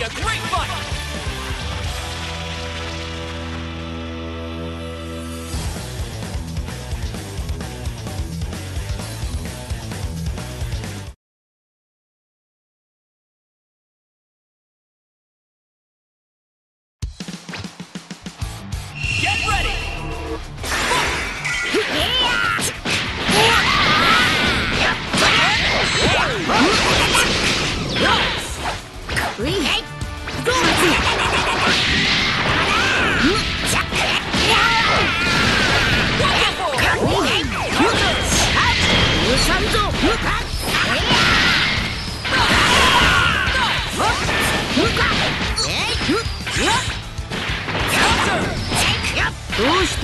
a great fight! Get ready! どうした？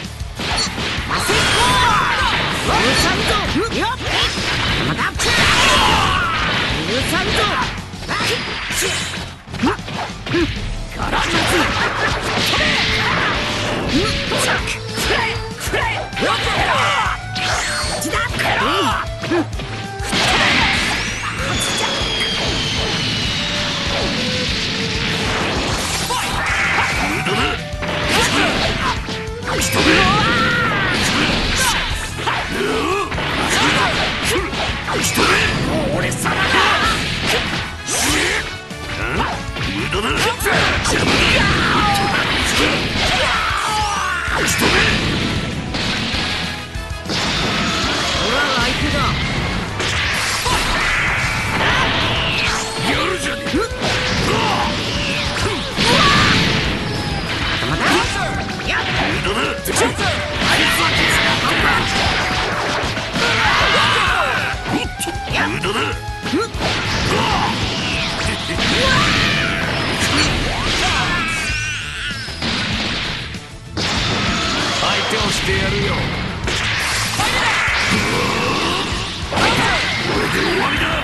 俺様だ。相手をしてやるよ。これで終わりだ。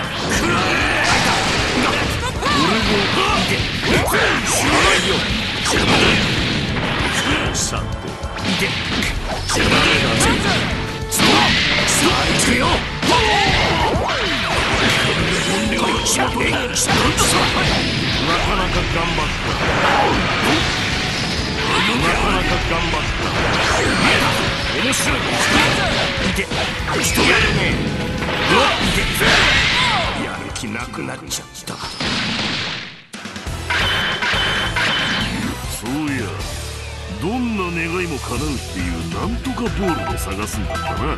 俺も見てしまいよ。邪魔だ。さて見て邪魔だ。さあ行くよ。本領の仕事なかなか頑張った。なかなか頑張った。面白い。見て人やるね。見てやる気なくなっちゃった。 そういや、どんな願いも叶うっていうなんとかボールを探すんだったな。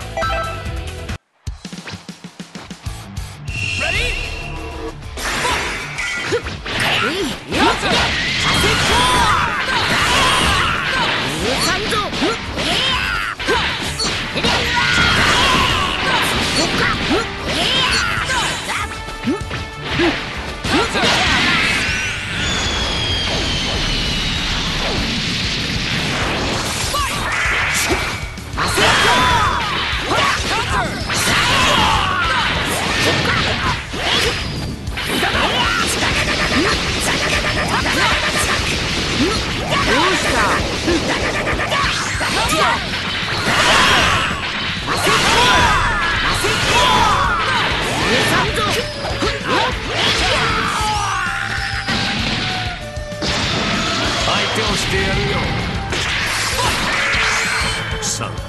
してやるよ。 さて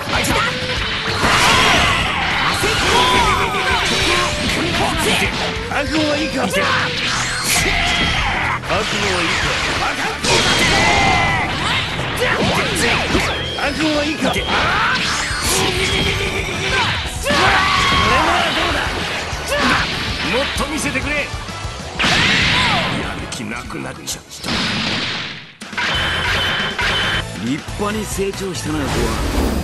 覚悟はいいか。覚悟はいいか。覚悟はいいか。もっと見せてくれ。やる気なくなっちゃった。 立派に成長したな、子は。